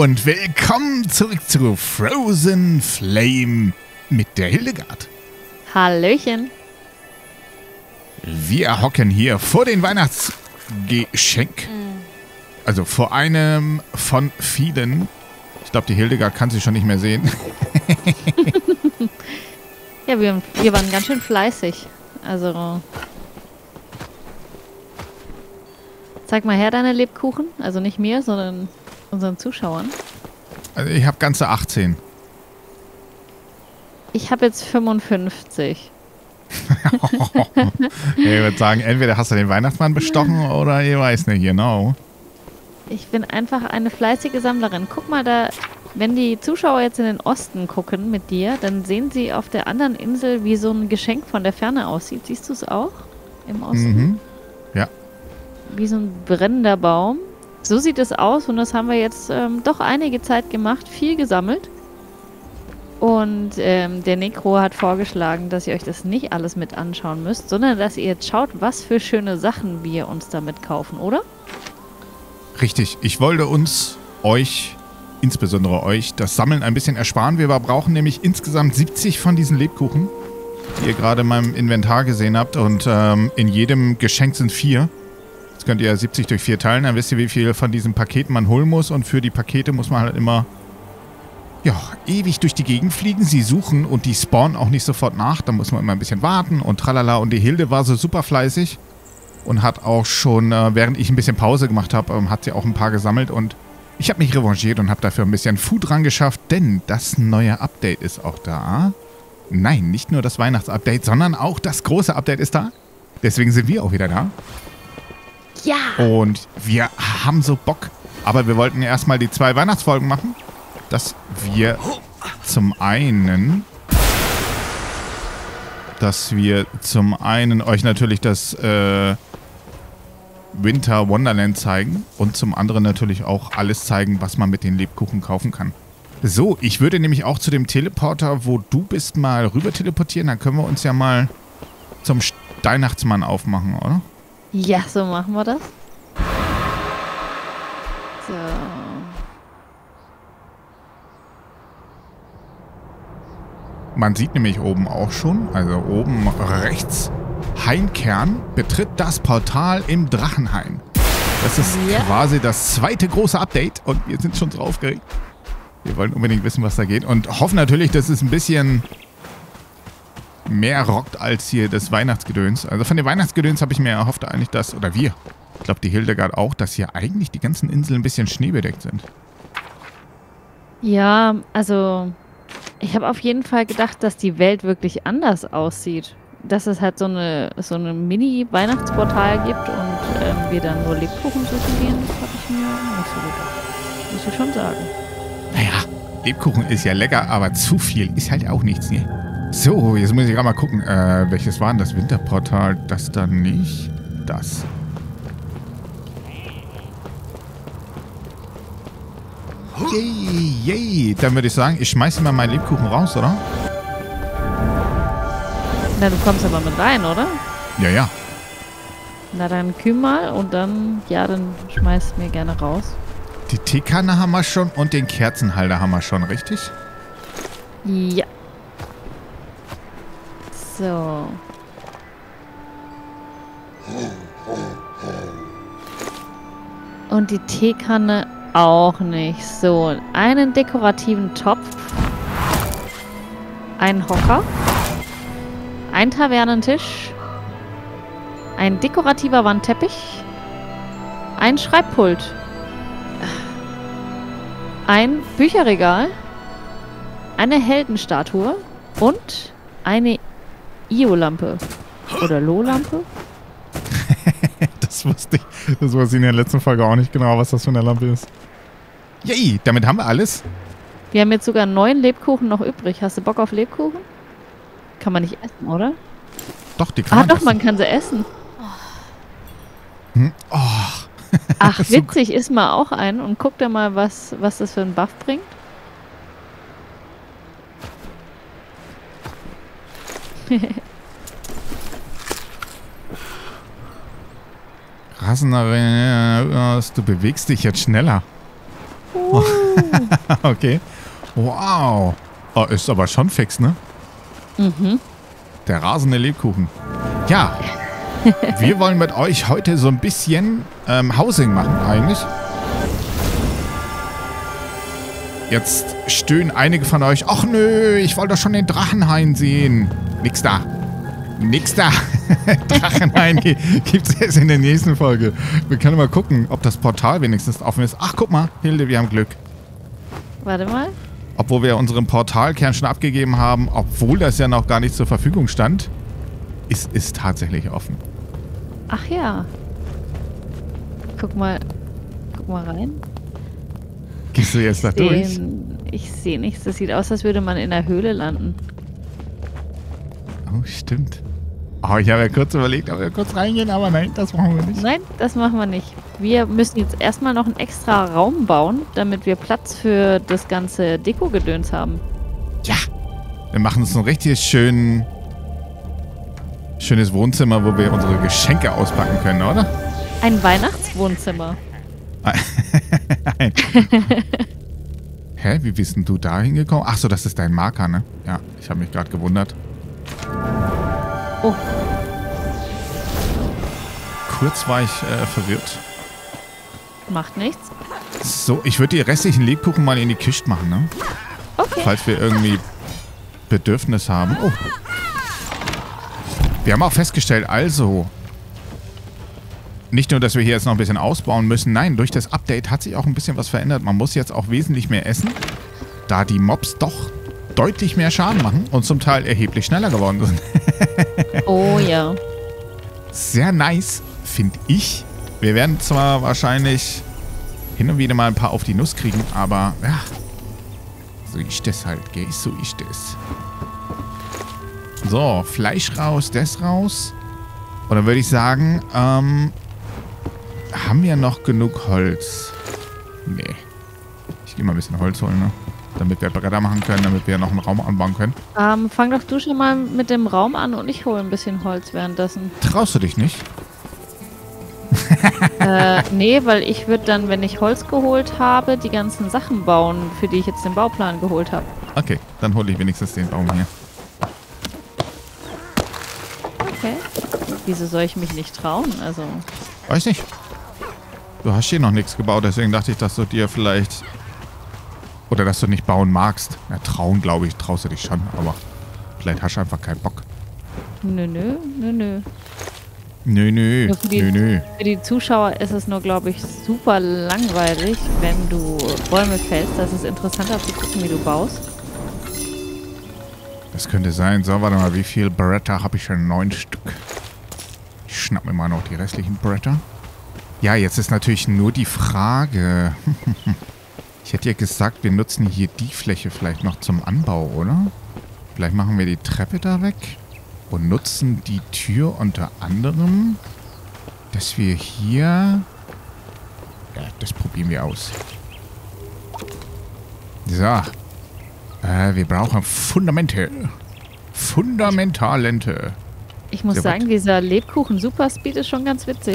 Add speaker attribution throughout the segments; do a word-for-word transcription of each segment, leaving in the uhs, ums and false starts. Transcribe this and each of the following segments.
Speaker 1: und willkommen zurück zu Frozen Flame mit der Hildegard.
Speaker 2: Hallöchen.
Speaker 1: Wir hocken hier vor dem Weihnachtsgeschenk. Also vor einem von vielen. Ich glaube, die Hildegard kann sich schon nicht mehr sehen.
Speaker 2: Ja, wir, wir waren ganz schön fleißig. Also... Zeig mal her deine Lebkuchen. Also nicht mir, sondern unseren Zuschauern.
Speaker 1: Also ich habe ganze achtzehn.
Speaker 2: Ich habe jetzt fünfundfünfzig.
Speaker 1: Ich würde sagen, entweder hast du den Weihnachtsmann bestochen oder ich weiß nicht, genau.
Speaker 2: Ich bin einfach eine fleißige Sammlerin. Guck mal da, wenn die Zuschauer jetzt in den Osten gucken mit dir, dann sehen sie auf der anderen Insel, wie so ein Geschenk von der Ferne aussieht. Siehst du es auch im Osten?
Speaker 1: Mhm. Ja.
Speaker 2: Wie so ein brennender Baum. So sieht es aus und das haben wir jetzt ähm, doch einige Zeit gemacht, viel gesammelt. Und ähm, der Necro hat vorgeschlagen, dass ihr euch das nicht alles mit anschauen müsst, sondern dass ihr jetzt schaut, was für schöne Sachen wir uns damit kaufen, oder?
Speaker 1: Richtig. Ich wollte uns, euch, insbesondere euch, das Sammeln ein bisschen ersparen. Wir brauchen nämlich insgesamt siebzig von diesen Lebkuchen, die ihr gerade in meinem Inventar gesehen habt. Und ähm, in jedem Geschenk sind vier. Jetzt könnt ihr siebzig durch vier teilen, dann wisst ihr, wie viel von diesen Paketen man holen muss. Und für die Pakete muss man halt immer... ja, ewig durch die Gegend fliegen, sie suchen und die spawnen auch nicht sofort nach. Da muss man immer ein bisschen warten und tralala. Und die Hilde war so super fleißig und hat auch schon, äh, während ich ein bisschen Pause gemacht habe, ähm, hat sie auch ein paar gesammelt. Und ich habe mich revanchiert und habe dafür ein bisschen Food ran geschafft, denn das neue Update ist auch da. Nein, nicht nur das Weihnachtsupdate, sondern auch das große Update ist da. Deswegen sind wir auch wieder da.
Speaker 2: Ja!
Speaker 1: Und wir haben so Bock. Aber wir wollten erstmal die zwei Weihnachtsfolgen machen. Dass wir zum einen, dass wir zum einen euch natürlich das äh, Winter Wonderland zeigen und zum anderen natürlich auch alles zeigen, was man mit den Lebkuchen kaufen kann. So, ich würde nämlich auch zu dem Teleporter, wo du bist, mal rüber teleportieren. Dann können wir uns ja mal zum Weihnachtsmann aufmachen, oder?
Speaker 2: Ja, so machen wir das. So.
Speaker 1: Man sieht nämlich oben auch schon, also oben rechts, Heimkern betritt das Portal im Drachenhain. Das ist
Speaker 2: ja.
Speaker 1: quasi das zweite große Update und wir sind schon so aufgeregt. Wir wollen unbedingt wissen, was da geht und hoffen natürlich, dass es ein bisschen mehr rockt als hier das Weihnachtsgedöns. Also von dem Weihnachtsgedöns habe ich mir erhofft eigentlich, dass, oder wir, ich glaube die Hildegard auch, dass hier eigentlich die ganzen Inseln ein bisschen schneebedeckt sind.
Speaker 2: Ja, also... Ich habe auf jeden Fall gedacht, dass die Welt wirklich anders aussieht. Dass es halt so eine, so eine Mini-Weihnachtsportal gibt und ähm, wir dann nur Lebkuchen suchen gehen, das habe ich mir nicht so gedacht. Muss ich schon sagen.
Speaker 1: Naja, Lebkuchen ist ja lecker, aber zu viel ist halt auch nichts, ne? So, jetzt muss ich gerade mal gucken, äh, welches war denn das Winterportal? Das dann nicht. Das. Yay, yay. Dann würde ich sagen, ich schmeiße mal meinen Lebkuchen raus, oder?
Speaker 2: Na, du kommst aber mit rein, oder?
Speaker 1: Ja, ja.
Speaker 2: Na, dann kühl mal und dann, ja, dann schmeißt mir gerne raus.
Speaker 1: Die Teekanne haben wir schon und den Kerzenhalter haben wir schon, richtig?
Speaker 2: Ja. So. Und die Teekanne auch nicht. So, einen dekorativen Topf, einen Hocker, ein Tavernentisch, ein dekorativer Wandteppich, ein Schreibpult, ein Bücherregal, eine Heldenstatue und eine I O-Lampe. Oder Loh-Lampe?
Speaker 1: Das wusste ich. Das wusste ich in der letzten Folge auch nicht genau, was das für eine Lampe ist. Yay, damit haben wir alles.
Speaker 2: Wir haben jetzt sogar neun Lebkuchen noch übrig. Hast du Bock auf Lebkuchen? Kann man nicht essen, oder?
Speaker 1: Doch, die kann
Speaker 2: ah,
Speaker 1: man
Speaker 2: doch,
Speaker 1: essen.
Speaker 2: man kann sie essen.
Speaker 1: Hm? Oh.
Speaker 2: Ach, witzig, iss mal auch einen und guck dir mal, was, was das für einen Buff bringt.
Speaker 1: Rassenerin, du bewegst dich jetzt schneller.
Speaker 2: Uh.
Speaker 1: Okay. Wow. Oh, ist aber schon fix, ne?
Speaker 2: Mhm.
Speaker 1: Der rasende Lebkuchen. Ja. Wir wollen mit euch heute so ein bisschen ähm, Housing machen, eigentlich. Jetzt stöhnen einige von euch. Ach nö, ich wollte doch schon den Drachenhain sehen. Nix da. Nix da. Drachenhain gibt es jetzt in der nächsten Folge. Wir können mal gucken, ob das Portal wenigstens offen ist. Ach, guck mal, Hilde, wir haben Glück.
Speaker 2: Warte mal.
Speaker 1: Obwohl wir unseren Portalkern schon abgegeben haben, obwohl das ja noch gar nicht zur Verfügung stand, ist es tatsächlich offen.
Speaker 2: Ach ja. Guck mal. Guck mal rein.
Speaker 1: Gehst du jetzt da durch?
Speaker 2: Den, ich sehe nichts. Das sieht aus, als würde man in der Höhle landen.
Speaker 1: Oh, stimmt. Oh, ich habe ja kurz überlegt, ob wir kurz reingehen, aber nein, das machen wir nicht.
Speaker 2: Nein, das machen wir nicht. Wir müssen jetzt erstmal noch einen extra Raum bauen, damit wir Platz für das ganze Deko-Gedöns haben.
Speaker 1: Ja. Wir machen uns ein richtig schön, schönes Wohnzimmer, wo wir unsere Geschenke auspacken können, oder?
Speaker 2: Ein Weihnachtswohnzimmer.
Speaker 1: Nein. Hä, wie bist denn du da hingekommen? Ach so, das ist dein Marker, ne? Ja, ich habe mich gerade gewundert.
Speaker 2: Oh.
Speaker 1: Kurz war ich äh, verwirrt.
Speaker 2: Macht nichts.
Speaker 1: So, ich würde die restlichen Lebkuchen mal in die Kiste machen, ne?
Speaker 2: Okay.
Speaker 1: Falls wir irgendwie Bedürfnis haben. Oh. Wir haben auch festgestellt, also, nicht nur, dass wir hier jetzt noch ein bisschen ausbauen müssen, nein, durch das Update hat sich auch ein bisschen was verändert. Man muss jetzt auch wesentlich mehr essen, da die Mobs doch deutlich mehr Schaden machen und zum Teil erheblich schneller geworden sind.
Speaker 2: Oh ja.
Speaker 1: Sehr nice, finde ich. Wir werden zwar wahrscheinlich hin und wieder mal ein paar auf die Nuss kriegen, aber ja, so ist das halt, gell? So ist das. So, Fleisch raus, das raus. Und dann würde ich sagen, ähm, haben wir noch genug Holz? Nee. Ich gehe mal ein bisschen Holz holen, ne? Damit wir Bretter machen können, damit wir noch einen Raum anbauen können.
Speaker 2: Ähm, fang doch du schon mal mit dem Raum an und ich hole ein bisschen Holz währenddessen.
Speaker 1: Traust du dich nicht?
Speaker 2: äh, nee, weil ich würde dann, wenn ich Holz geholt habe, die ganzen Sachen bauen, für die ich jetzt den Bauplan geholt habe.
Speaker 1: Okay, dann hole ich wenigstens den Baum hier.
Speaker 2: Okay. Wieso soll ich mich nicht trauen? Also.
Speaker 1: Weiß nicht. Du hast hier noch nichts gebaut, deswegen dachte ich, dass du dir vielleicht... Oder dass du nicht bauen magst. Ja, trauen, glaube ich, traust du dich schon, aber vielleicht hast du einfach keinen Bock.
Speaker 2: Nö, nö, nö, nö.
Speaker 1: Nö, nö,
Speaker 2: Für die,
Speaker 1: nö, nö.
Speaker 2: für die Zuschauer ist es nur, glaube ich, super langweilig, wenn du Bäume fällst. Das ist interessanter zu gucken, wie du baust.
Speaker 1: Das könnte sein. So, warte mal, wie viel Beretta habe ich schon? Neun Stück. Ich schnapp mir mal noch die restlichen Beretta. Ja, jetzt ist natürlich nur die Frage... Ich hätte ja gesagt, wir nutzen hier die Fläche vielleicht noch zum Anbau, oder? Vielleicht machen wir die Treppe da weg und nutzen die Tür unter anderem, dass wir hier... Ja, das probieren wir aus. So. Äh, wir brauchen Fundamente. Fundamentalente.
Speaker 2: Ich muss
Speaker 1: Sehr
Speaker 2: sagen,
Speaker 1: gut.
Speaker 2: dieser Lebkuchen Superspeed ist schon ganz witzig.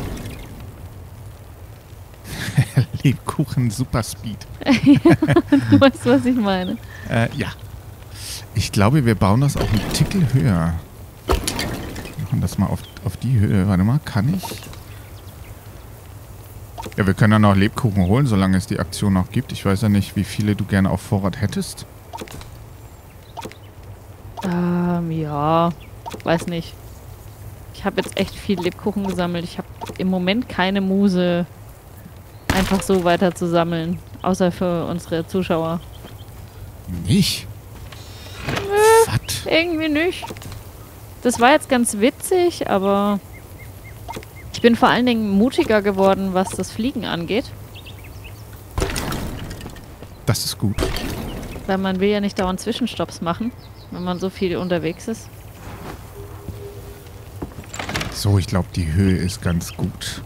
Speaker 1: Lebkuchen Super Speed.
Speaker 2: Du weißt, was ich meine.
Speaker 1: Äh, ja. Ich glaube, wir bauen das auch einen Tickel höher. Wir machen das mal auf, auf die Höhe. Warte mal, kann ich? Ja, wir können dann noch Lebkuchen holen, solange es die Aktion noch gibt. Ich weiß ja nicht, wie viele du gerne auf Vorrat hättest.
Speaker 2: Ähm, ja. Weiß nicht. Ich habe jetzt echt viel Lebkuchen gesammelt. Ich habe im Moment keine Muse, einfach so weiter zu sammeln. Außer für unsere Zuschauer.
Speaker 1: Nicht?
Speaker 2: Nö,
Speaker 1: Was?
Speaker 2: irgendwie nicht. Das war jetzt ganz witzig, aber ich bin vor allen Dingen mutiger geworden, was das Fliegen angeht.
Speaker 1: Das ist gut.
Speaker 2: Weil man will ja nicht dauernd Zwischenstopps machen, wenn man so viel unterwegs ist.
Speaker 1: So, ich glaube, die Höhe ist ganz gut.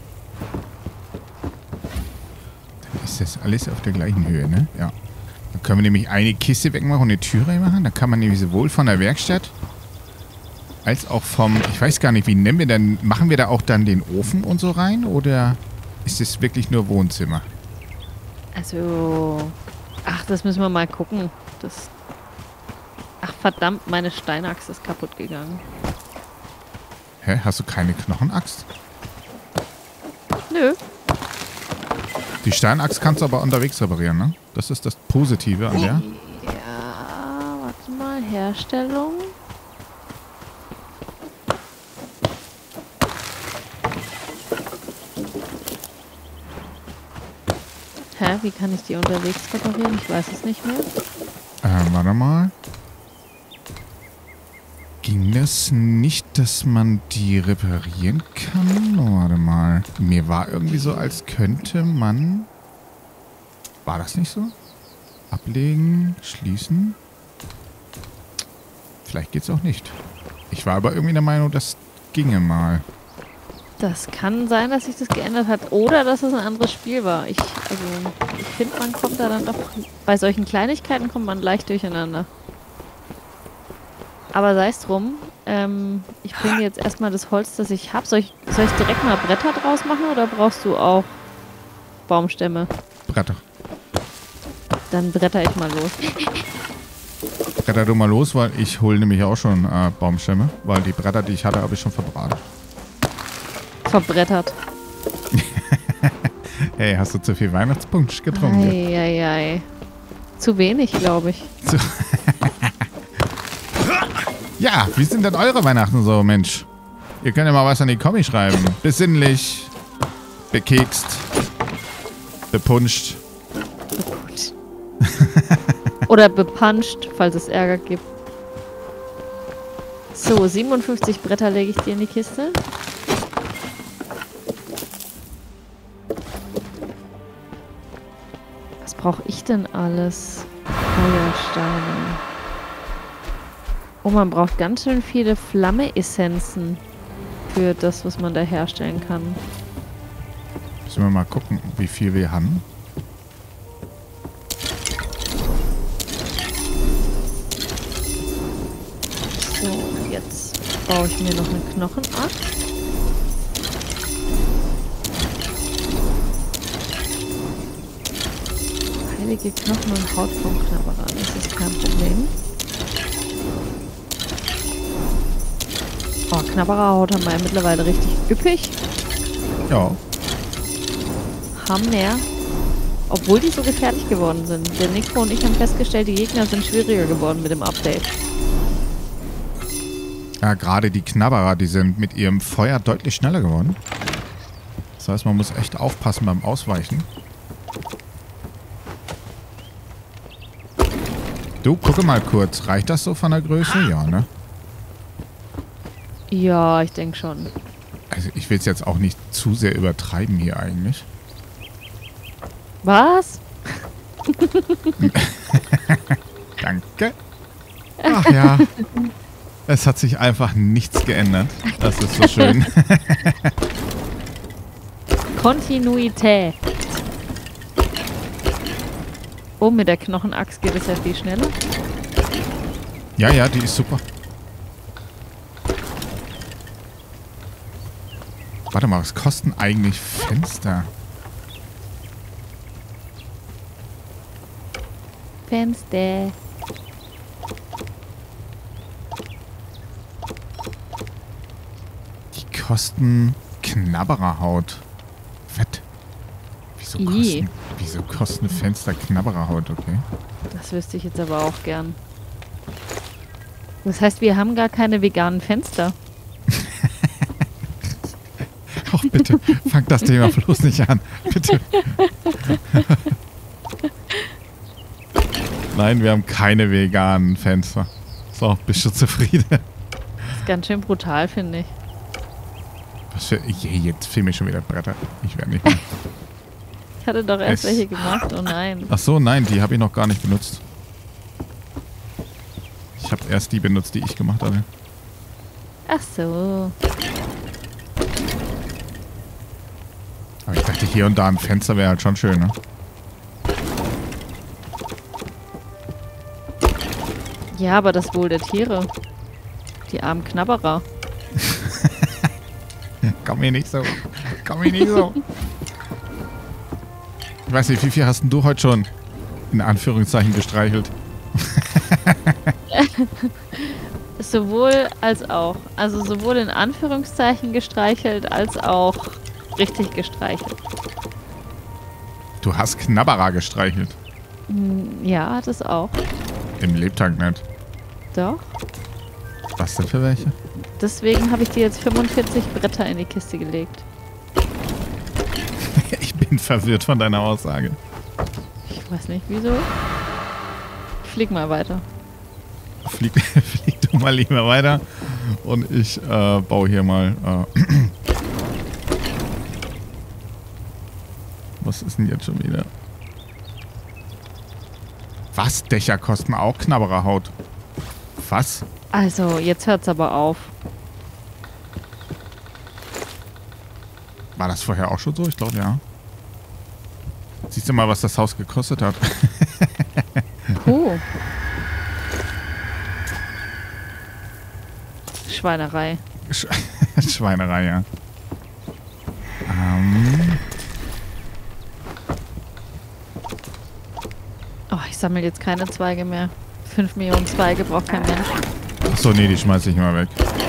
Speaker 1: Dann ist das alles auf der gleichen Höhe, ne? Ja. Dann können wir nämlich eine Kiste wegmachen und eine Tür reinmachen. Dann kann man nämlich sowohl von der Werkstatt als auch vom... Ich weiß gar nicht, wie nennen wir denn... Machen wir da auch dann den Ofen und so rein? Oder ist es wirklich nur Wohnzimmer?
Speaker 2: Also, Ach, das müssen wir mal gucken. Das. Ach verdammt, meine Steinachs ist kaputt gegangen.
Speaker 1: Hä? Hast du keine Knochenaxt?
Speaker 2: Nö.
Speaker 1: Die Steinaxt kannst du aber unterwegs reparieren, ne? Das ist das Positive an der.
Speaker 2: Ja, warte mal. Herstellung. Hä? Wie kann ich die unterwegs reparieren? Ich weiß es nicht mehr.
Speaker 1: Äh, warte mal. Ging das nicht, dass man die reparieren kann? Oh, warte mal. Mir war irgendwie so, als könnte man... War das nicht so? Ablegen, schließen? Vielleicht geht's auch nicht. Ich war aber irgendwie der Meinung, das ginge mal.
Speaker 2: Das kann sein, dass sich das geändert hat oder dass es ein anderes Spiel war. Ich, also, ich finde, man kommt da dann doch... Bei solchen Kleinigkeiten kommt man leicht durcheinander. Aber sei es drum. Ähm, ich bringe jetzt erstmal das Holz, das ich habe. Soll ich, soll ich direkt mal Bretter draus machen oder brauchst du auch Baumstämme?
Speaker 1: Bretter.
Speaker 2: Dann bretter ich mal los.
Speaker 1: Bretter du mal los, weil ich hole nämlich auch schon äh, Baumstämme. Weil die Bretter, die ich hatte, habe ich schon verbraten.
Speaker 2: Verbrettert.
Speaker 1: Hey, hast du zu viel Weihnachtspunsch getrunken?
Speaker 2: Eieiei. Zu wenig, glaube ich.
Speaker 1: Zu ja, wie sind denn eure Weihnachten so, Mensch? Ihr könnt ja mal was an die Kommi schreiben. Besinnlich, bekekst, bepunscht.
Speaker 2: Bepunscht. Oder bepanscht, falls es Ärger gibt. So, siebenundfünfzig Bretter lege ich dir in die Kiste. Was brauche ich denn alles? Feuersteine. Oh, man braucht ganz schön viele Flamme-Essenzen für das, was man da herstellen kann.
Speaker 1: Müssen wir mal gucken, wie viel wir haben.
Speaker 2: So, jetzt baue ich mir noch eine Knochenaxt. Heilige Knochen und Haut vom Knabberer, das ist kein Problem. Oh, Knabbererhaut haben wir ja mittlerweile richtig üppig.
Speaker 1: Ja.
Speaker 2: Hammer. Obwohl die so gefährlich geworden sind. Der Nico und ich haben festgestellt, die Gegner sind schwieriger geworden mit dem Update.
Speaker 1: Ja, gerade die Knabberer, die sind mit ihrem Feuer deutlich schneller geworden. Das heißt, man muss echt aufpassen beim Ausweichen. Du, gucke mal kurz. Reicht das so von der Größe? Ja, ne?
Speaker 2: Ja, ich denke schon.
Speaker 1: Also ich will es jetzt auch nicht zu sehr übertreiben hier eigentlich.
Speaker 2: Was?
Speaker 1: Danke. Ach ja. Es hat sich einfach nichts geändert. Das ist so schön.
Speaker 2: Kontinuität. Oh, mit der Knochenaxt geht es ja viel schneller.
Speaker 1: Ja, ja, die ist super. Warte mal, was kosten eigentlich Fenster?
Speaker 2: Fenster.
Speaker 1: Die kosten Knabbererhaut. Fett. Wieso
Speaker 2: I.
Speaker 1: kosten, wieso kosten Fenster Knabbererhaut, okay?
Speaker 2: Das wüsste ich jetzt aber auch gern. Das heißt, wir haben gar keine veganen Fenster.
Speaker 1: Ach, bitte, fang das Thema bloß nicht an. Bitte. Nein, wir haben keine veganen Fenster. So, bist du zufrieden?
Speaker 2: Das ist ganz schön brutal, finde ich.
Speaker 1: Was für... Je, jetzt filme ich schon wieder Bretter. Ich werde nicht mehr.
Speaker 2: Ich hatte doch erst
Speaker 1: Es-
Speaker 2: welche gemacht. Oh nein.
Speaker 1: Ach so, nein, die habe ich noch gar nicht benutzt. Ich habe erst die benutzt, die ich gemacht habe.
Speaker 2: Ach so.
Speaker 1: Aber ich dachte, hier und da ein Fenster wäre halt schon schön, ne?
Speaker 2: Ja, aber das Wohl der Tiere. Die armen Knabberer.
Speaker 1: Komm mir nicht so. Komm mir nicht so. Ich weiß nicht, wie viel hast denn du heute schon? In Anführungszeichen gestreichelt.
Speaker 2: Sowohl als auch. Also sowohl in Anführungszeichen gestreichelt, als auch richtig gestreichelt.
Speaker 1: Du hast Knabberer gestreichelt.
Speaker 2: Ja, das auch.
Speaker 1: Im Lebtag nicht.
Speaker 2: Doch.
Speaker 1: Was denn für welche?
Speaker 2: Deswegen habe ich dir jetzt fünfundvierzig Bretter in die Kiste gelegt.
Speaker 1: Ich bin verwirrt von deiner Aussage.
Speaker 2: Ich weiß nicht wieso. Ich flieg mal weiter.
Speaker 1: Flieg, flieg du mal lieber weiter. Und ich äh, baue hier mal... Äh, was ist denn jetzt schon wieder? Was? Dächer kosten auch Knabbererhaut. Was?
Speaker 2: Also, jetzt hört's aber auf.
Speaker 1: War das vorher auch schon so? Ich glaube, ja. Siehst du mal, was das Haus gekostet hat?
Speaker 2: Puh. Schweinerei.
Speaker 1: Sch Schweinerei, ja. Ähm.
Speaker 2: Oh, ich sammle jetzt keine Zweige mehr. Fünf Millionen Zweige braucht kein Mensch.
Speaker 1: Achso, nee, die schmeiß ich mal weg.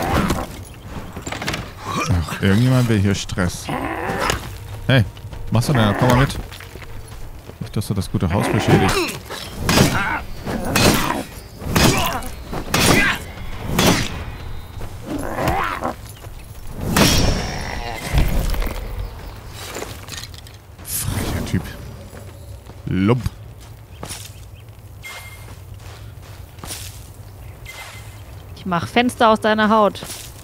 Speaker 1: Ach, irgendjemand will hier Stress. Hey, machst du denn? Komm mal mit. Nicht, dass du das gute Haus beschädigst. Frecher Typ. Lump.
Speaker 2: Ich mach Fenster aus deiner Haut.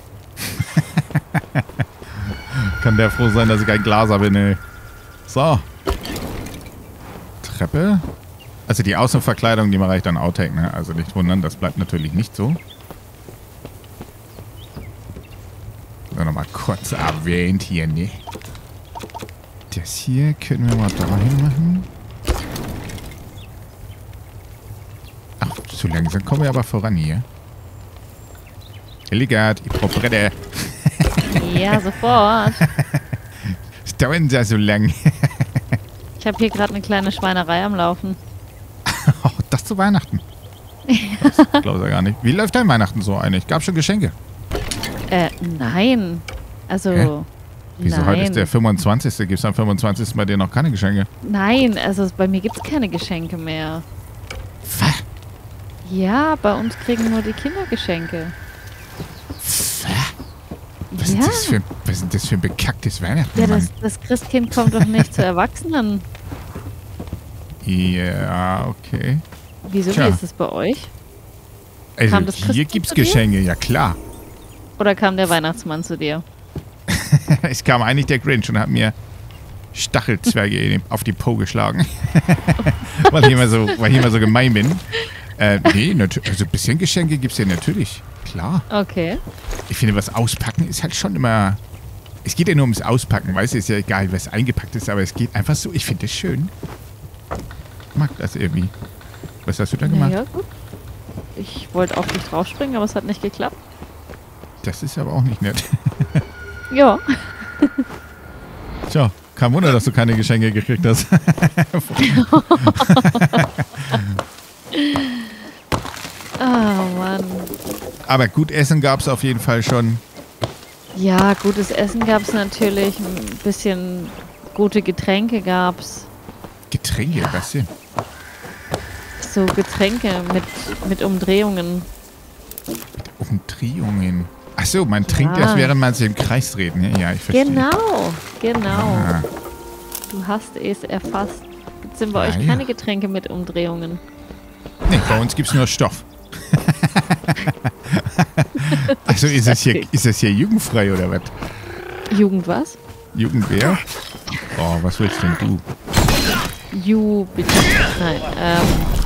Speaker 1: Kann der froh sein, dass ich kein Glaser bin, ey. So. Treppe. Also die Außenverkleidung, die mache ich dann Outtake, ne? Also nicht wundern, das bleibt natürlich nicht so. So, nochmal kurz erwähnt hier, ne? Das hier können wir mal dahin machen. Ach, zu langsam kommen wir aber voran hier. Elegant, ich brauche Brette.
Speaker 2: Ja, sofort.
Speaker 1: Es dauert ja so lang.
Speaker 2: Ich habe hier gerade eine kleine Schweinerei am Laufen.
Speaker 1: Oh, das zu Weihnachten. Das glaube ich ja gar nicht. Wie läuft dein Weihnachten so eigentlich? Gab schon Geschenke?
Speaker 2: Äh, nein. Also,
Speaker 1: Hä? Wieso?
Speaker 2: nein.
Speaker 1: Heute ist der fünfundzwanzigste Gibt es am fünfundzwanzigsten bei dir noch keine Geschenke?
Speaker 2: Nein, also bei mir gibt's keine Geschenke mehr.
Speaker 1: Was?
Speaker 2: Ja, bei uns kriegen nur die Kinder Geschenke.
Speaker 1: Was,
Speaker 2: Ja,
Speaker 1: ist das für, was ist das für ein bekacktes Weihnachten,
Speaker 2: ja
Speaker 1: Mann?
Speaker 2: das, das Christkind kommt doch nicht zu Erwachsenen.
Speaker 1: Ja, okay.
Speaker 2: Wieso,
Speaker 1: Tja.
Speaker 2: wie ist das bei euch?
Speaker 1: Also
Speaker 2: Kam das
Speaker 1: hier
Speaker 2: Christkind
Speaker 1: gibt's
Speaker 2: zu dir?
Speaker 1: Geschenke, ja klar.
Speaker 2: Oder kam der Weihnachtsmann zu dir?
Speaker 1: Es kam eigentlich der Grinch und hat mir Stachelzwerge in den- auf die Po geschlagen. weil, ich immer so, weil ich immer so gemein bin. Äh, nee, natu- also ein bisschen Geschenke gibt's ja natürlich. Klar.
Speaker 2: Okay.
Speaker 1: Ich finde, was auspacken ist halt schon immer... Es geht ja nur ums Auspacken, weißt du? Ist ja egal, was eingepackt ist, aber es geht einfach so. Ich finde das schön. Ich mag das irgendwie. Was hast du da gemacht?
Speaker 2: Ja, gut. Ich wollte auf dich draufspringen, aber es hat nicht geklappt.
Speaker 1: Das ist aber auch nicht nett.
Speaker 2: Ja.
Speaker 1: Tja, kein Wunder, dass du keine Geschenke gekriegt hast.
Speaker 2: Ah, Mann.
Speaker 1: Aber gut essen gab es auf jeden Fall schon.
Speaker 2: Ja, gutes Essen gab es natürlich. Ein bisschen gute Getränke gab es.
Speaker 1: Getränke, was denn?
Speaker 2: So Getränke mit, mit Umdrehungen.
Speaker 1: Umdrehungen. Achso, man trinkt
Speaker 2: Ja.
Speaker 1: erst, während man sich im Kreis dreht. Ne? Ja, ich verstehe.
Speaker 2: Genau, genau.
Speaker 1: Ah,
Speaker 2: Du hast es erfasst. Jetzt sind bei
Speaker 1: Ah,
Speaker 2: euch
Speaker 1: ja.
Speaker 2: keine Getränke mit Umdrehungen.
Speaker 1: nee, bei uns gibt es nur Stoff. Also ist das, hier, ist das hier jugendfrei oder was?
Speaker 2: Jugend was?
Speaker 1: Jugendwehr? Oh, was willst denn du?
Speaker 2: Ju, bitte. Nein, ähm.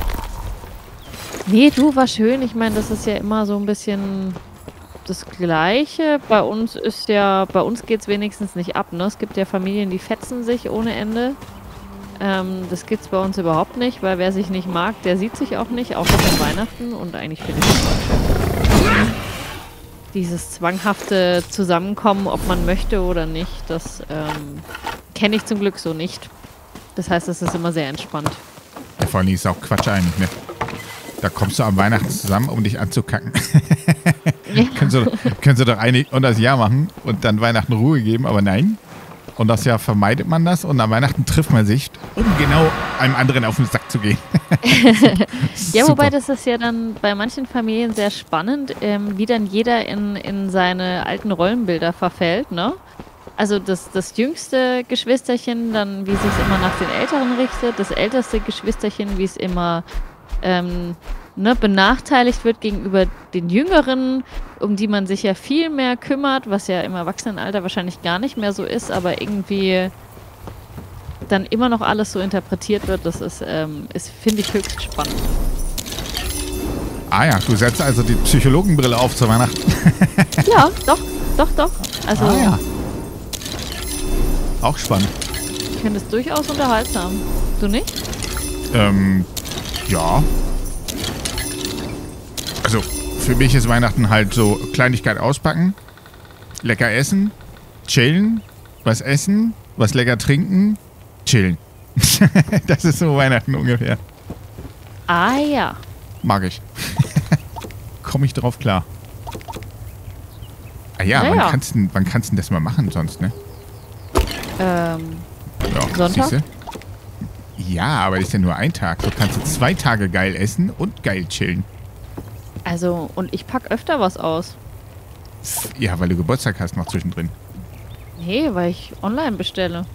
Speaker 2: Nee, du, war schön. Ich meine, das ist ja immer so ein bisschen das Gleiche. Bei uns ist ja, bei uns geht's wenigstens nicht ab, ne? Es gibt ja Familien, die fetzen sich ohne Ende. Ähm, das gibt's bei uns überhaupt nicht, weil wer sich nicht mag, der sieht sich auch nicht, auch nicht an Weihnachten. Und eigentlich finde ich das auch schön. Dieses zwanghafte Zusammenkommen, ob man möchte oder nicht, das ähm, kenne ich zum Glück so nicht. Das heißt, es ist immer sehr entspannt.
Speaker 1: Ja, vor allem ist auch Quatsch eigentlich, ne? Da kommst du am Weihnachten zusammen, um dich anzukacken. Ja. können, sie, können sie doch eigentlich unter das Jahr machen und dann Weihnachten Ruhe geben, aber nein. Und das Jahr vermeidet man das und am Weihnachten trifft man sich, um genau einem anderen auf den Sack zu gehen.
Speaker 2: Ja, wobei das ist ja dann bei manchen Familien sehr spannend, ähm, wie dann jeder in, in seine alten Rollenbilder verfällt, ne? Also das, das jüngste Geschwisterchen, dann wie sich es immer nach den Älteren richtet, das älteste Geschwisterchen, wie es immer ähm, ne, benachteiligt wird gegenüber den Jüngeren, um die man sich ja viel mehr kümmert, was ja im Erwachsenenalter wahrscheinlich gar nicht mehr so ist, aber irgendwie dann immer noch alles so interpretiert wird, das ist, ähm, ist finde ich, höchst spannend.
Speaker 1: Ah ja, du setzt also die Psychologenbrille auf zu Weihnachten.
Speaker 2: Ja, doch, doch, doch. Also,
Speaker 1: ah ja. Auch spannend.
Speaker 2: Ich finde es durchaus unterhaltsam. Du nicht?
Speaker 1: Ähm, ja. Also, für mich ist Weihnachten halt so Kleinigkeit auspacken, lecker essen, chillen, was essen, was lecker trinken, chillen. Das ist so Weihnachten ungefähr.
Speaker 2: Ah ja.
Speaker 1: Mag ich. Komme ich drauf klar. Ah ja,
Speaker 2: ja,
Speaker 1: wann,
Speaker 2: ja.
Speaker 1: Kannst du, wann kannst du das mal machen sonst, ne?
Speaker 2: Ähm,
Speaker 1: ja,
Speaker 2: Sonntag?
Speaker 1: Siehste? Ja, aber das ist ja nur ein Tag. So kannst du zwei Tage geil essen und geil chillen.
Speaker 2: Also, und ich pack öfter was aus.
Speaker 1: Ja, weil du Geburtstag hast noch zwischendrin.
Speaker 2: Nee, weil ich online bestelle.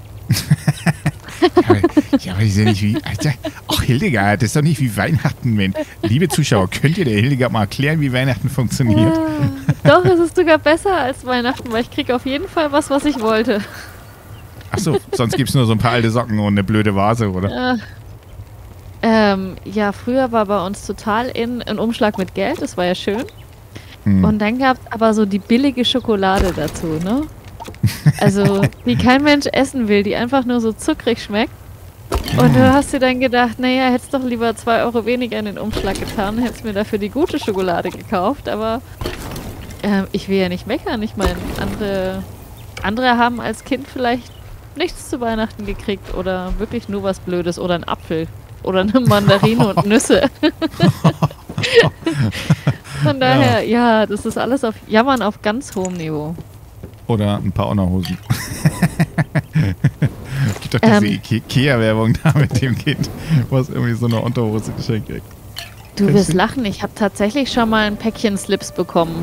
Speaker 1: Ja, aber ich sehe nicht wie... Alter, ach, Hildegard, das ist doch nicht wie Weihnachten, Mensch. Liebe Zuschauer, könnt ihr der Hildegard mal erklären, wie Weihnachten funktioniert?
Speaker 2: Ja, doch, es ist sogar besser als Weihnachten, weil ich kriege auf jeden Fall was, was ich wollte.
Speaker 1: Achso, sonst gibt es nur so ein paar alte Socken und eine blöde Vase, oder?
Speaker 2: Ja. Ähm, ja, früher war bei uns total in ein Umschlag mit Geld, das war ja schön. Hm. Und dann gab es aber so die billige Schokolade dazu, ne? Also, die kein Mensch essen will, die einfach nur so zuckrig schmeckt. Und du hast dir dann gedacht, naja, hättest doch lieber zwei Euro weniger in den Umschlag getan, hättest mir dafür die gute Schokolade gekauft, aber äh, ich will ja nicht meckern. Ich meine, andere, andere haben als Kind vielleicht nichts zu Weihnachten gekriegt oder wirklich nur was Blödes oder einen Apfel oder eine Mandarine und Nüsse. Von daher, ja. ja, das ist alles auf Jammern auf ganz hohem Niveau.
Speaker 1: Oder ein paar Unterhosen. Gibt doch diese ähm, Ikea-Werbung da mit dem Kind, was irgendwie so eine Unterhose geschenkt kriegt.
Speaker 2: Du Kennst wirst du? lachen, ich habe tatsächlich schon mal ein Päckchen Slips bekommen.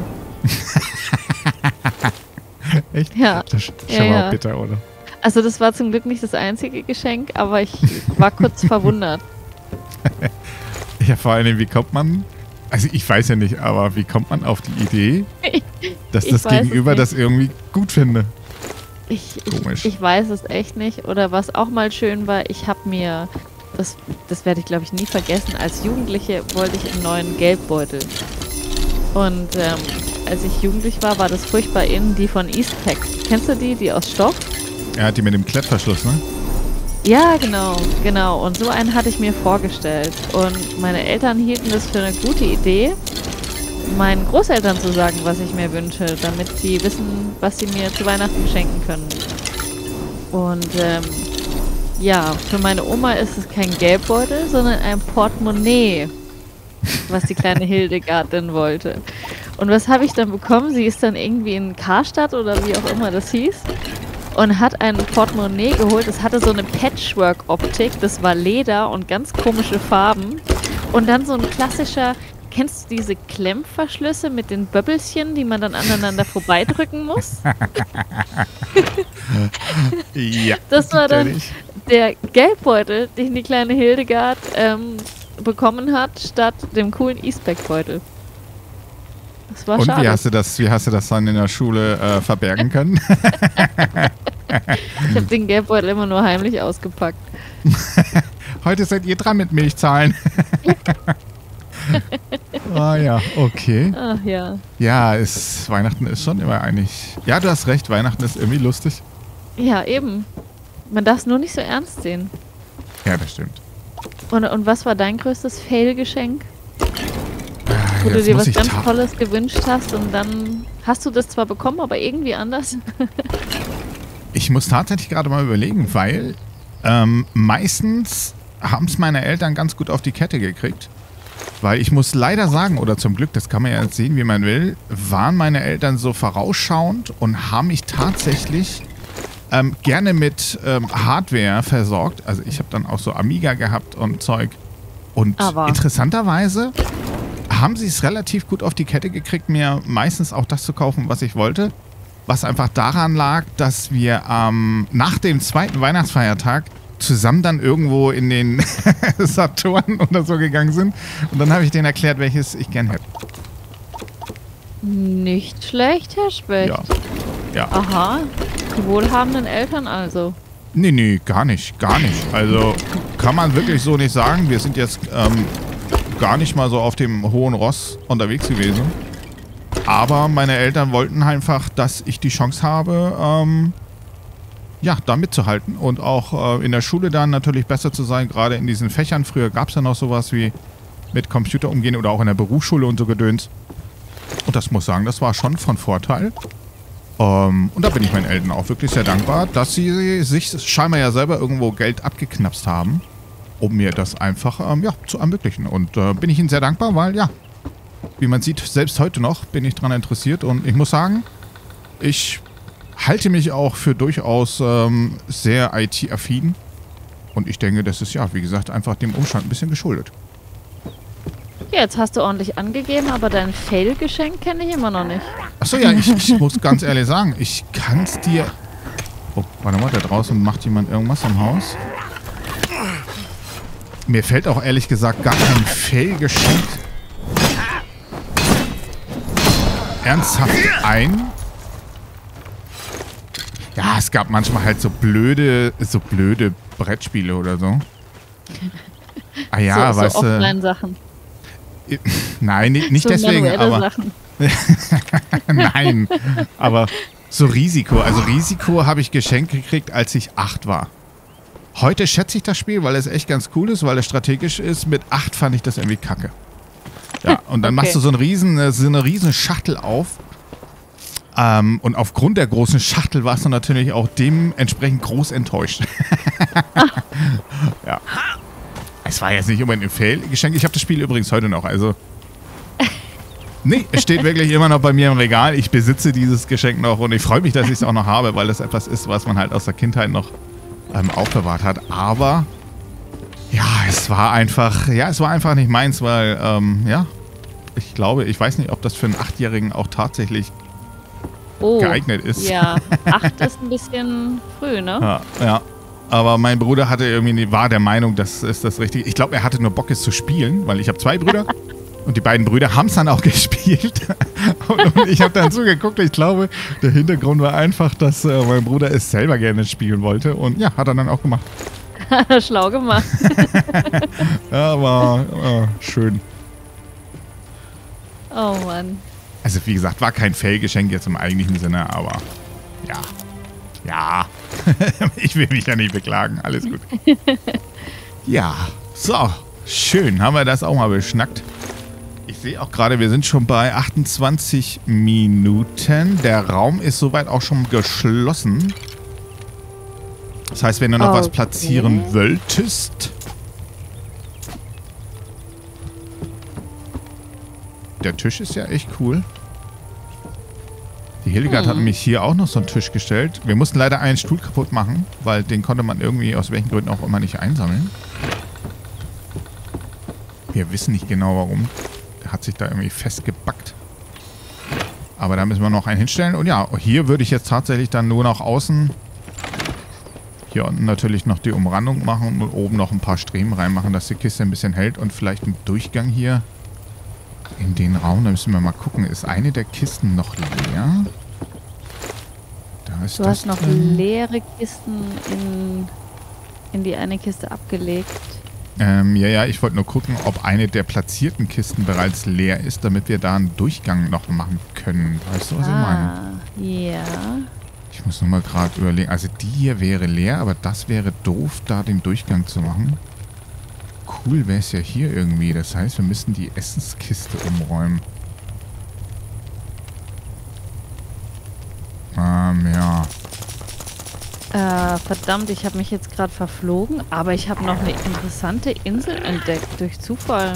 Speaker 1: Echt?
Speaker 2: Ja.
Speaker 1: Das ist schon
Speaker 2: ja,
Speaker 1: mal
Speaker 2: ja.
Speaker 1: bitter, oder?
Speaker 2: Also das war zum Glück nicht das einzige Geschenk, aber ich war kurz verwundert.
Speaker 1: Ja, vor allem, wie kommt man... Also ich weiß ja nicht, aber wie kommt man auf die Idee, dass das Gegenüber das irgendwie gut finde?
Speaker 2: Ich, ich, ich weiß es echt nicht. Oder was auch mal schön war, ich habe mir, das, das werde ich glaube ich nie vergessen, als Jugendliche wollte ich einen neuen Geldbeutel. Und ähm, als ich jugendlich war, war das furchtbar in, die von Eastpak. Kennst du die, die aus Stoff?
Speaker 1: Ja, die mit dem Klettverschluss, ne?
Speaker 2: Ja, genau, genau. Und so einen hatte ich mir vorgestellt. Und meine Eltern hielten das für eine gute Idee, meinen Großeltern zu sagen, was ich mir wünsche, damit sie wissen, was sie mir zu Weihnachten schenken können. Und ähm, ja, für meine Oma ist es kein Geldbeutel, sondern ein Portemonnaie, was die kleine Hildegard denn wollte. Und was habe ich dann bekommen? Sie ist dann irgendwie in Karstadt oder wie auch immer das hieß und hat ein Portemonnaie geholt. Das hatte so eine Patchwork-Optik, das war Leder und ganz komische Farben. Und dann so ein klassischer, kennst du diese Klemmverschlüsse mit den Böbbelchen, die man dann aneinander vorbeidrücken muss?
Speaker 1: Ja.
Speaker 2: Das war dann der Geldbeutel, den die kleine Hildegard ähm, bekommen hat, statt dem coolen Eastpak-Beutel. Das war
Speaker 1: Und
Speaker 2: schade.
Speaker 1: wie hast du das, wie hast du das dann in der Schule äh, verbergen können?
Speaker 2: Ich habe den Geldbeutel immer nur heimlich ausgepackt.
Speaker 1: Heute seid ihr dran mit Milchzahlen. Ah ja, okay.
Speaker 2: Ach ja.
Speaker 1: Ja, ist, Weihnachten ist schon immer eigentlich... Ja, du hast recht, Weihnachten ist irgendwie lustig.
Speaker 2: Ja, eben. Man darf es nur nicht so ernst sehen.
Speaker 1: Ja, das stimmt.
Speaker 2: Und, und was war dein größtes Fail-Geschenk?
Speaker 1: Ah,
Speaker 2: Wo du dir was ganz
Speaker 1: ta-
Speaker 2: Tolles gewünscht hast und dann hast du das zwar bekommen, aber irgendwie anders?
Speaker 1: Ich muss tatsächlich gerade mal überlegen, weil ähm, meistens haben es meine Eltern ganz gut auf die Kette gekriegt. Weil ich muss leider sagen, oder zum Glück, das kann man ja jetzt sehen, wie man will, waren meine Eltern so vorausschauend und haben mich tatsächlich ähm, gerne mit ähm, Hardware versorgt. Also ich habe dann auch so Amiga gehabt und Zeug. Und
Speaker 2: Aber
Speaker 1: interessanterweise haben sie es relativ gut auf die Kette gekriegt, mir meistens auch das zu kaufen, was ich wollte. Was einfach daran lag, dass wir ähm, nach dem zweiten Weihnachtsfeiertag zusammen dann irgendwo in den Saturn oder so gegangen sind. Und dann habe ich denen erklärt, welches ich gern hätte.
Speaker 2: nicht schlecht, Herr Specht.
Speaker 1: Ja. Ja.
Speaker 2: Aha, die wohlhabenden Eltern also.
Speaker 1: Nee, nee, gar nicht. Gar nicht. Also kann man wirklich so nicht sagen. Wir sind jetzt ähm, gar nicht mal so auf dem hohen Ross unterwegs gewesen. Aber meine Eltern wollten einfach, dass ich die Chance habe, ähm, ja, da mitzuhalten und auch äh, in der Schule dann natürlich besser zu sein, gerade in diesen Fächern. Früher gab es ja noch sowas wie mit Computer umgehen oder auch in der Berufsschule und so Gedöns. Und das muss sagen, das war schon von Vorteil. Ähm, und da bin ich meinen Eltern auch wirklich sehr dankbar, dass sie sich scheinbar ja selber irgendwo Geld abgeknapst haben, um mir das einfach ähm, ja, zu ermöglichen. Und äh, bin ich ihnen sehr dankbar, weil ja, wie man sieht, selbst heute noch bin ich daran interessiert. Und ich muss sagen, ich halte mich auch für durchaus ähm, sehr I T-affin. Und ich denke, das ist ja, wie gesagt, einfach dem Umstand ein bisschen geschuldet.
Speaker 2: Ja, jetzt hast du ordentlich angegeben, aber dein Fail-Geschenk kenne ich immer noch nicht.
Speaker 1: Achso, ja, ich, ich muss ganz ehrlich sagen, ich kann es dir... Oh, warte mal, da draußen macht jemand irgendwas am Haus. Mir fällt auch ehrlich gesagt gar kein Fail-Geschenk ernsthaft ein. Ja, es gab manchmal halt so blöde, so blöde Brettspiele oder so. Ah ja,
Speaker 2: so,
Speaker 1: weißt
Speaker 2: so
Speaker 1: du...
Speaker 2: Offline-Sachen.
Speaker 1: Nein, nicht, nicht
Speaker 2: so
Speaker 1: deswegen, aber...
Speaker 2: Sachen.
Speaker 1: Nein, aber so Risiko. Also Risiko habe ich geschenkt gekriegt, als ich acht war. Heute schätze ich das Spiel, weil es echt ganz cool ist, weil es strategisch ist. Mit acht fand ich das irgendwie kacke. Ja, und dann okay. machst du so, einen riesen, so eine riesen Schachtel auf. Ähm, und aufgrund der großen Schachtel warst du natürlich auch dementsprechend groß enttäuscht. Ja. Es war jetzt nicht unbedingt ein Fail-Geschenk. Ich habe das Spiel übrigens heute noch. Also, nee, es steht wirklich immer noch bei mir im Regal. Ich besitze dieses Geschenk noch und ich freue mich, dass ich es auch noch habe, weil das etwas ist, was man halt aus der Kindheit noch ähm, aufbewahrt hat. Aber ja, es war einfach, ja, es war einfach nicht meins, weil, ähm, ja, ich glaube, ich weiß nicht, ob das für einen Achtjährigen auch tatsächlich oh, geeignet ist.
Speaker 2: Ja, acht ist ein bisschen früh, ne?
Speaker 1: Ja, ja. Aber mein Bruder hatte irgendwie, war der Meinung, das ist das Richtige. Ich glaube, er hatte nur Bock, es zu spielen, weil ich habe zwei Brüder und die beiden Brüder haben es dann auch gespielt. Und, und ich habe dann zugeguckt. Ich glaube, der Hintergrund war einfach, dass äh, mein Bruder es selber gerne spielen wollte. Und ja, hat er dann auch gemacht.
Speaker 2: Schlau gemacht.
Speaker 1: Ja, war äh, schön.
Speaker 2: Oh Mann.
Speaker 1: Also wie gesagt, war kein Fail-Geschenk jetzt im eigentlichen Sinne, aber ja. Ja, ich will mich ja nicht beklagen. Alles gut. Ja, so, schön. Haben wir das auch mal beschnackt. Ich sehe auch gerade, wir sind schon bei achtundzwanzig Minuten. Der Raum ist soweit auch schon geschlossen. Das heißt, wenn du noch okay. was platzieren wolltest. Der Tisch ist ja echt cool. Die Hildegard hm. hat nämlich hier auch noch so einen Tisch gestellt. Wir mussten leider einen Stuhl kaputt machen, weil den konnte man irgendwie aus welchen Gründen auch immer nicht einsammeln. Wir wissen nicht genau warum. Der hat sich da irgendwie festgebackt. Aber da müssen wir noch einen hinstellen. Und ja, hier würde ich jetzt tatsächlich dann nur noch außen hier unten natürlich noch die Umrandung machen und oben noch ein paar Striemen reinmachen, dass die Kiste ein bisschen hält und vielleicht einen Durchgang hier in den Raum. Da müssen wir mal gucken. Ist eine der Kisten noch leer? Da ist
Speaker 2: du
Speaker 1: das
Speaker 2: hast noch
Speaker 1: drin.
Speaker 2: leere Kisten in, in die eine Kiste abgelegt.
Speaker 1: Ähm, ja, ja, ich wollte nur gucken, ob eine der platzierten Kisten bereits leer ist, damit wir da einen Durchgang noch machen können. Weißt du, was
Speaker 2: ah,
Speaker 1: ich meine?
Speaker 2: Ja.
Speaker 1: Ich muss nur mal gerade überlegen. Also die hier wäre leer, aber das wäre doof, da den Durchgang zu machen. Cool wäre es ja hier irgendwie. Das heißt, wir müssten die Essenskiste umräumen. Ähm, ja.
Speaker 2: Äh, verdammt, ich habe mich jetzt gerade verflogen, aber ich habe noch eine interessante Insel entdeckt, durch Zufall.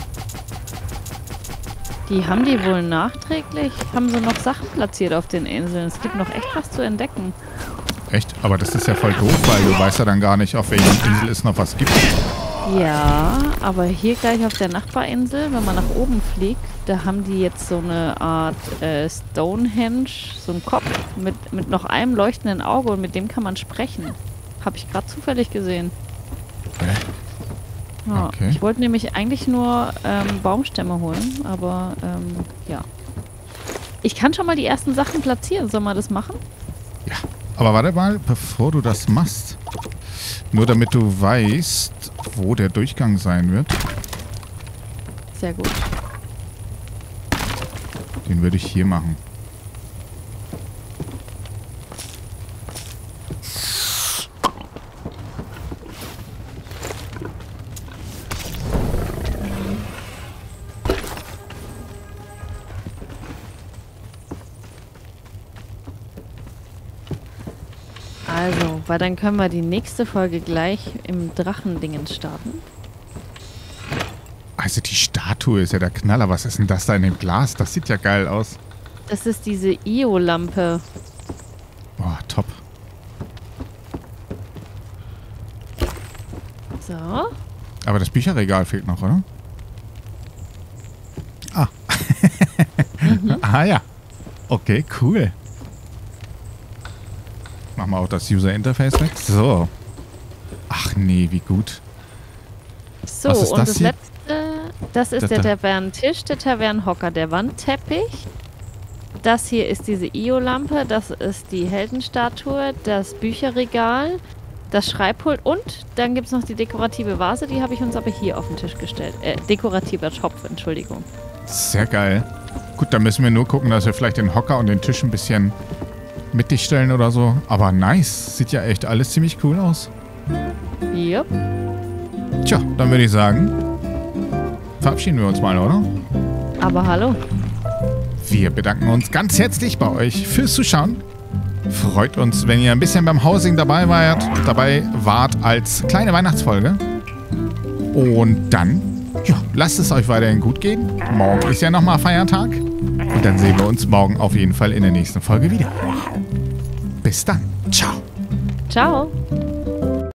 Speaker 2: Die haben die wohl nachträglich, haben sie noch Sachen platziert auf den Inseln. Es gibt noch echt was zu entdecken.
Speaker 1: Echt? Aber das ist ja voll doof, weil du weißt ja dann gar nicht, auf welcher Insel es noch was gibt.
Speaker 2: Ja, aber hier gleich auf der Nachbarinsel, wenn man nach oben fliegt, da haben die jetzt so eine Art äh, Stonehenge, so einen Kopf mit, mit noch einem leuchtenden Auge und mit dem kann man sprechen. Habe ich gerade zufällig gesehen.
Speaker 1: Äh?
Speaker 2: Ja,
Speaker 1: Okay.
Speaker 2: ich wollte nämlich eigentlich nur ähm, Baumstämme holen, aber ähm, ja. Ich kann schon mal die ersten Sachen platzieren. Soll man das machen?
Speaker 1: Ja, aber warte mal, bevor du das machst. Nur damit du weißt, wo der Durchgang sein wird.
Speaker 2: Sehr gut.
Speaker 1: Den würde ich hier machen.
Speaker 2: Also, weil dann können wir die nächste Folge gleich im Drachendingen starten.
Speaker 1: Also die Statue ist ja der Knaller. Was ist denn das da in dem Glas? Das sieht ja geil aus.
Speaker 2: Das ist diese I O-Lampe.
Speaker 1: Boah, top.
Speaker 2: So.
Speaker 1: Aber das Bücherregal fehlt noch, oder? Ah.
Speaker 2: Mhm.
Speaker 1: Ah ja. Okay, cool. Machen wir auch das User Interface weg. So. Ach nee, wie gut.
Speaker 2: So,
Speaker 1: Was ist
Speaker 2: und
Speaker 1: das
Speaker 2: das
Speaker 1: hier?
Speaker 2: letzte, das ist
Speaker 1: Das
Speaker 2: der
Speaker 1: da-
Speaker 2: Tavernentisch, der Tavernenhocker, der Wandteppich. Das hier ist diese I O-Lampe, das ist die Heldenstatue, das Bücherregal, das Schreibpult und dann gibt es noch die dekorative Vase, die habe ich uns aber hier auf den Tisch gestellt. Äh, dekorativer Topf, Entschuldigung.
Speaker 1: Sehr geil. Gut, dann müssen wir nur gucken, dass wir vielleicht den Hocker und den Tisch ein bisschen mittig stellen oder so. Aber nice. Sieht ja echt alles ziemlich cool aus.
Speaker 2: Jupp.
Speaker 1: Tja, dann würde ich sagen, verabschieden wir uns mal, oder?
Speaker 2: Aber hallo.
Speaker 1: Wir bedanken uns ganz herzlich bei euch fürs Zuschauen. Freut uns, wenn ihr ein bisschen beim Housing dabei wart, dabei wart als kleine Weihnachtsfolge. Und dann, ja, lasst es euch weiterhin gut gehen. Morgen ist ja nochmal Feiertag. Und dann sehen wir uns morgen auf jeden Fall in der nächsten Folge wieder. Bis dann. Ciao.
Speaker 2: Ciao.